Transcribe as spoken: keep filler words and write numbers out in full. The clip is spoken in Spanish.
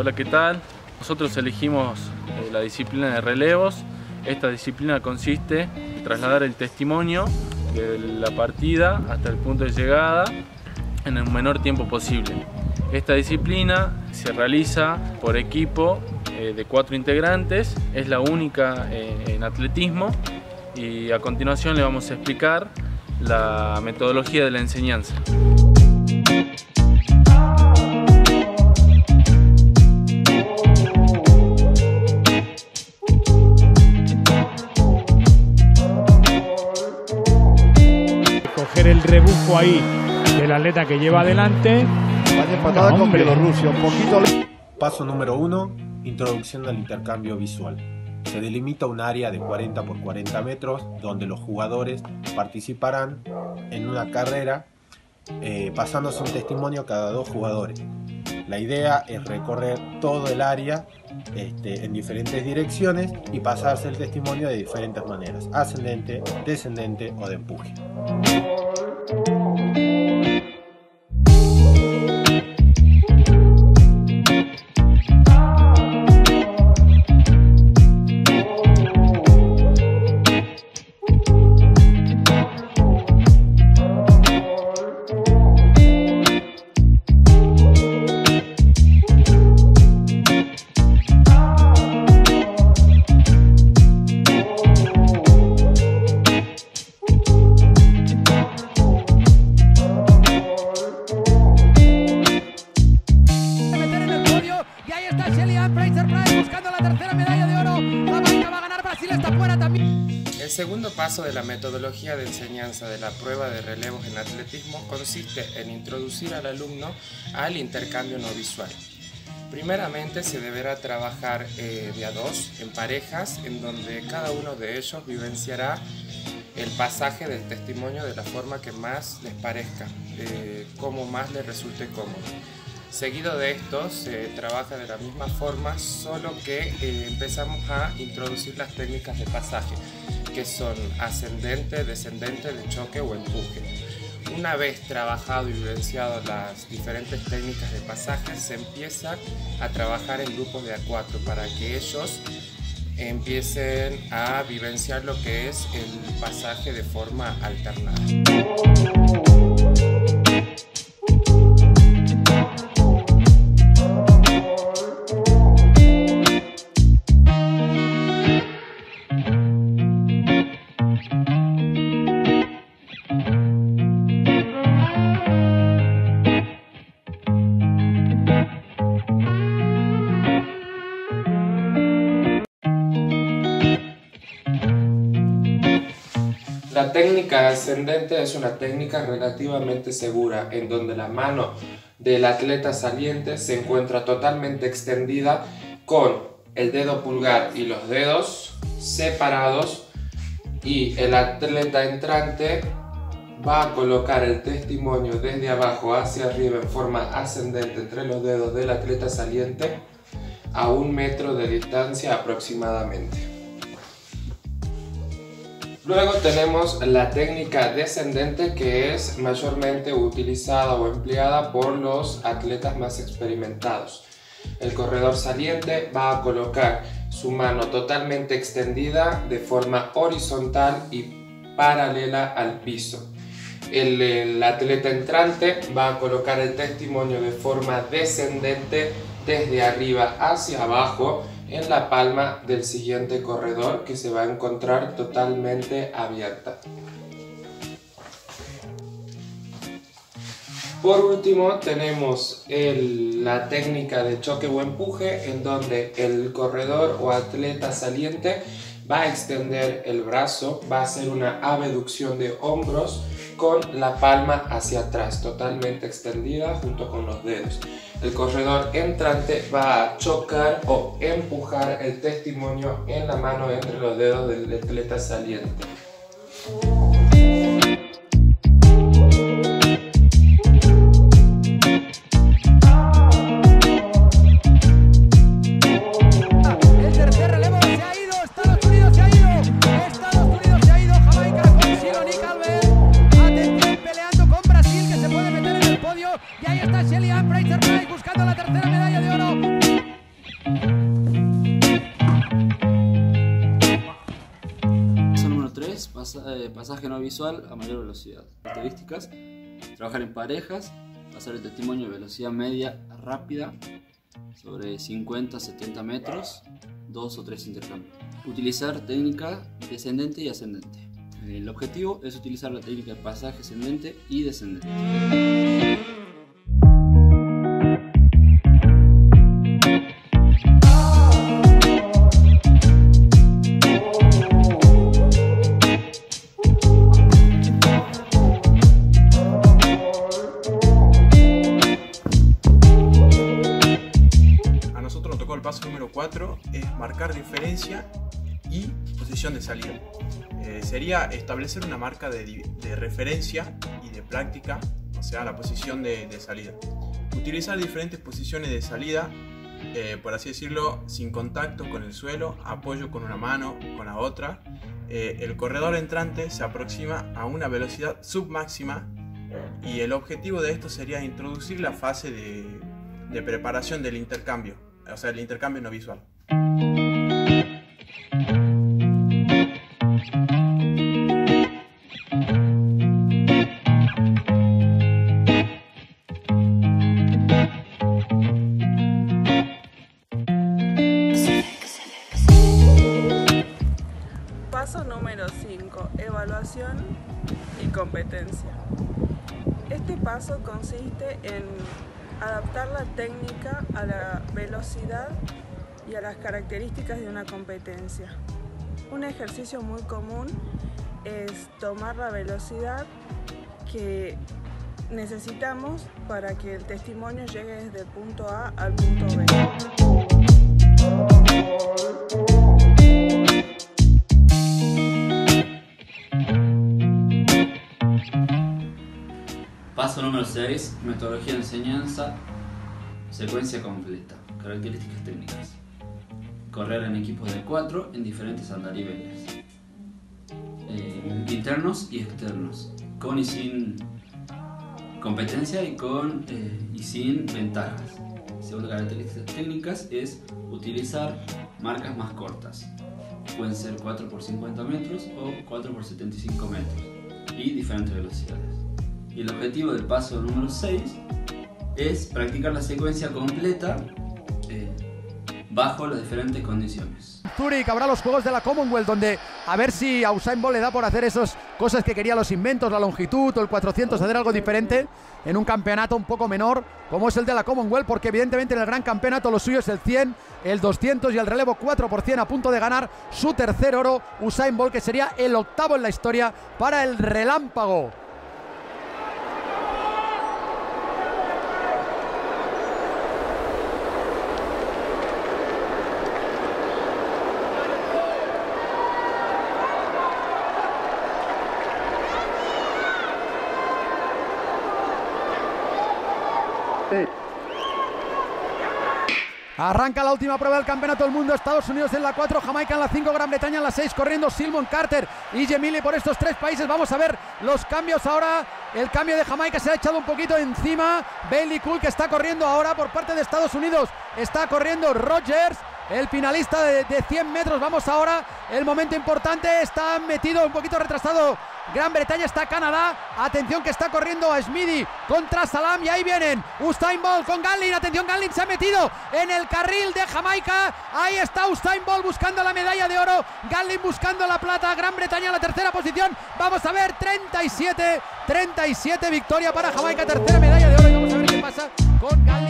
Hola, ¿qué tal? Nosotros elegimos eh, la disciplina de relevos. Esta disciplina consiste en trasladar el testimonio de la partida hasta el punto de llegada en el menor tiempo posible. Esta disciplina se realiza por equipo eh, de cuatro integrantes, es la única eh, en atletismo, y a continuación le vamos a explicar la metodología de la enseñanza. Coger el rebufo ahí del atleta que lleva adelante. Vaya empatada No, con hombre. Bielorrusia, un poquito. Paso número uno, introducción al intercambio visual. Se delimita un área de cuarenta por cuarenta metros donde los jugadores participarán en una carrera eh, pasándose un testimonio cada dos jugadores. La idea es recorrer todo el área este, en diferentes direcciones y pasarse el testimonio de diferentes maneras: ascendente, descendente o de empuje. El segundo paso de la metodología de enseñanza de la prueba de relevos en atletismo consiste en introducir al alumno al intercambio no visual. Primeramente se deberá trabajar eh, de a dos, en parejas, en donde cada uno de ellos vivenciará el pasaje del testimonio de la forma que más les parezca, eh, como más les resulte cómodo. Seguido de esto se trabaja de la misma forma, solo que eh, empezamos a introducir las técnicas de pasaje, que son ascendente, descendente, de choque o empuje. Una vez trabajado y vivenciado las diferentes técnicas de pasaje, se empieza a trabajar en grupos de a cuatro para que ellos empiecen a vivenciar lo que es el pasaje de forma alternada. La técnica ascendente es una técnica relativamente segura, en donde la mano del atleta saliente se encuentra totalmente extendida con el dedo pulgar y los dedos separados, y el atleta entrante va a colocar el testimonio desde abajo hacia arriba en forma ascendente entre los dedos del atleta saliente a un metro de distancia aproximadamente. Luego tenemos la técnica descendente, que es mayormente utilizada o empleada por los atletas más experimentados. El corredor saliente va a colocar su mano totalmente extendida de forma horizontal y paralela al piso. El, el atleta entrante va a colocar el testimonio de forma descendente desde arriba hacia abajo en la palma del siguiente corredor, que se va a encontrar totalmente abierta. Por último tenemos el, la técnica de choque o empuje, en donde el corredor o atleta saliente va a extender el brazo, va a hacer una abducción de hombros con la palma hacia atrás, totalmente extendida junto con los dedos. El corredor entrante va a chocar o empujar el testimonio en la mano entre los dedos del atleta saliente. El tercer relevo se ha ido, Estados Unidos se ha ido, Estados Unidos se ha ido, Jamaica con Shilon y Calvert. Atención, peleando con Brasil, que se puede meter en el podio. Y ahí está Shelly Ann Fraser Price buscando la tercera medalla de oro. es pasa, eh, pasaje no visual a mayor velocidad. Características: trabajar en parejas, pasar el testimonio de velocidad media rápida sobre cincuenta a setenta metros, dos o tres intercambios. Utilizar técnica descendente y ascendente. El objetivo es utilizar la técnica de pasaje ascendente y descendente. El paso número cuatro es marcar diferencia y posición de salida. Eh, sería establecer una marca de, de referencia y de práctica, o sea, la posición de, de salida. Utilizar diferentes posiciones de salida, eh, por así decirlo, sin contacto con el suelo, apoyo con una mano, con la otra. Eh, el corredor entrante se aproxima a una velocidad submáxima y el objetivo de esto sería introducir la fase de, de preparación del intercambio. O sea, el intercambio no visual. Paso número cinco. Evaluación y competencia. Este paso consiste en adaptar la técnica a la velocidad y a las características de una competencia. Un ejercicio muy común es tomar la velocidad que necesitamos para que el testimonio llegue desde el punto A al punto B. Paso número seis. Metodología de enseñanza. Secuencia completa. Características técnicas. Correr en equipos de cuatro en diferentes andariveles. Eh, internos y externos. Con y sin competencia y con eh, y sin ventajas. Segunda características técnicas es utilizar marcas más cortas. Pueden ser cuatro por cincuenta metros o cuatro por setenta y cinco metros. Y diferentes velocidades. Y el objetivo del paso número seis es practicar la secuencia completa eh, bajo las diferentes condiciones. Zúrich habrá los Juegos de la Commonwealth, donde a ver si a Usain Bolt le da por hacer esas cosas que quería, los inventos, la longitud o el cuatrocientos, hacer algo diferente en un campeonato un poco menor como es el de la Commonwealth, porque evidentemente en el gran campeonato lo suyo es el cien, el doscientos y el relevo cuatro por cien, a punto de ganar su tercer oro Usain Bolt, que sería el octavo en la historia para el relámpago. Arranca la última prueba del Campeonato del Mundo. Estados Unidos en la cuatro, Jamaica en la cinco, Gran Bretaña en la seis, corriendo Silmon, Carter y Gemili por estos tres países. Vamos a ver los cambios ahora. El cambio de Jamaica se ha echado un poquito encima. Bailey Cool, que está corriendo ahora por parte de Estados Unidos. Está corriendo Rogers, el finalista de, de cien metros. Vamos ahora, el momento importante. Está metido un poquito retrasado Gran Bretaña, está Canadá. Atención que está corriendo a Smithy contra Salam y ahí vienen Usain Bolt con Gatlin. Atención, Gatlin se ha metido en el carril de Jamaica. Ahí está Usain Bolt buscando la medalla de oro. Gatlin buscando la plata. Gran Bretaña en la tercera posición. Vamos a ver, treinta y siete, treinta y siete victoria para Jamaica, tercera medalla de oro. Y vamos a ver qué pasa con Gatlin.